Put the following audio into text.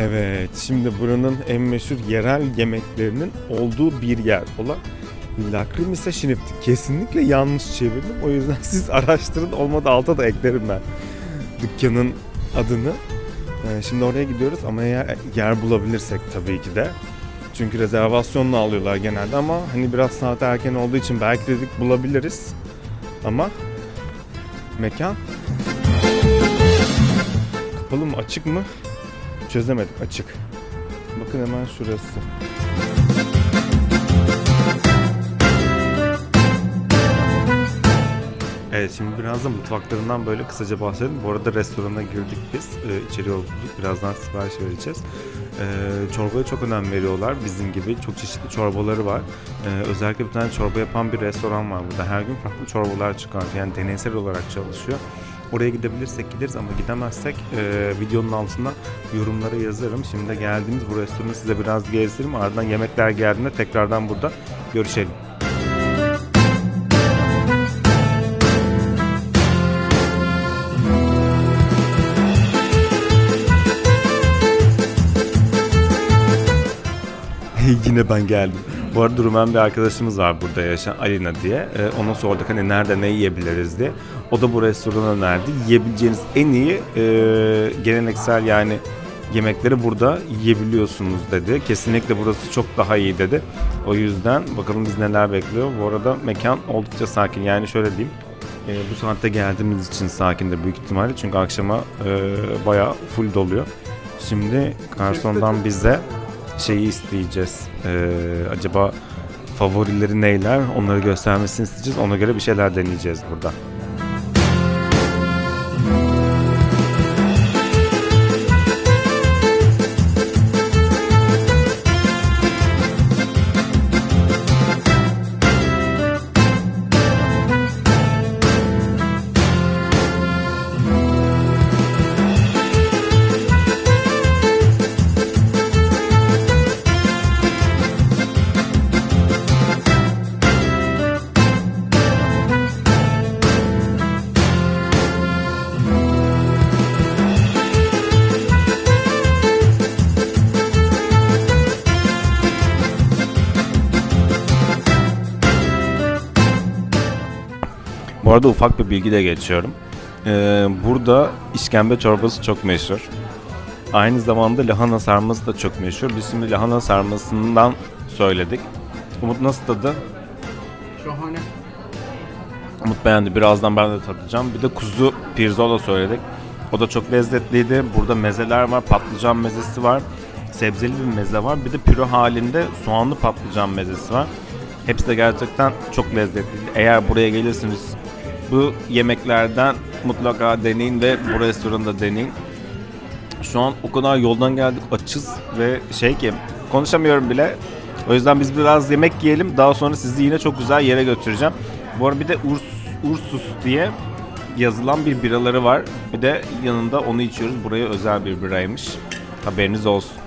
Evet, şimdi buranın en meşhur yerel yemeklerinin olduğu bir yer olan Lakrimisa Şinifti. Kesinlikle yanlış çevirdim. O yüzden siz araştırın. Olmadı alta da eklerim ben dükkanın adını. Şimdi oraya gidiyoruz ama eğer yer bulabilirsek tabii ki de. Çünkü rezervasyonla alıyorlar genelde ama hani biraz saat erken olduğu için belki dedik bulabiliriz. Ama mekan kapalı mı açık mı çözemedik. Açık. Bakın hemen şurası. Evet, şimdi biraz da mutfaklarından böyle kısaca bahsedelim. Bu arada restorana girdik biz. İçeri yolculuk. Birazdan sipariş vereceğiz. Çorbaya çok önem veriyorlar. Bizim gibi çok çeşitli çorbaları var. Özellikle bir tane çorba yapan bir restoran var burada. Her gün farklı çorbalar çıkartıyor. Yani deneysel olarak çalışıyor. Oraya gidebilirsek gideriz ama gidemezsek videonun altına yorumlara yazarım. Şimdi geldiğimiz bu restoranı size biraz gezdireyim. Ardından yemekler geldiğinde tekrardan burada görüşelim. Yine ben geldim. Bu arada Rumen bir arkadaşımız var burada yaşayan, Alina diye. Ona sorduk hani nerede ne yiyebiliriz diye. O da bu restoranı önerdi. Yiyebileceğiniz en iyi geleneksel yani yemekleri burada yiyebiliyorsunuz dedi. Kesinlikle burası çok daha iyi dedi. O yüzden bakalım biz neler bekliyor. Bu arada mekan oldukça sakin. Yani şöyle diyeyim. Bu saatte geldiğimiz için sakindir büyük ihtimalle. Çünkü akşama bayağı full doluyor. Şimdi garsondan bize şeyi isteyeceğiz. Acaba favorileri neyler? Onları göstermesini isteyeceğiz. Ona göre bir şeyler deneyeceğiz burada. Bu arada ufak bir bilgi de geçiyorum. Burada işkembe çorbası çok meşhur. Aynı zamanda lahana sarması da çok meşhur. Biz şimdi lahana sarmasından söyledik. Umut nasıl tadı? Şahane. Umut beğendi. Birazdan ben de tadacağım. Bir de kuzu pirzola söyledik. O da çok lezzetliydi. Burada mezeler var. Patlıcan mezesi var. Sebzeli bir meze var. Bir de püre halinde soğanlı patlıcan mezesi var. Hepsi de gerçekten çok lezzetliydi. Eğer buraya gelirsiniz bu yemeklerden mutlaka deneyin ve bu restoranda deneyin. Şu an o kadar yoldan geldik, açız ve ki konuşamıyorum bile. O yüzden biz biraz yemek yiyelim. Daha sonra sizi yine çok güzel yere götüreceğim. Bu arada bir de Ursus diye yazılan bir biraları var. Bir de yanında onu içiyoruz. Buraya özel bir biraymış. Haberiniz olsun.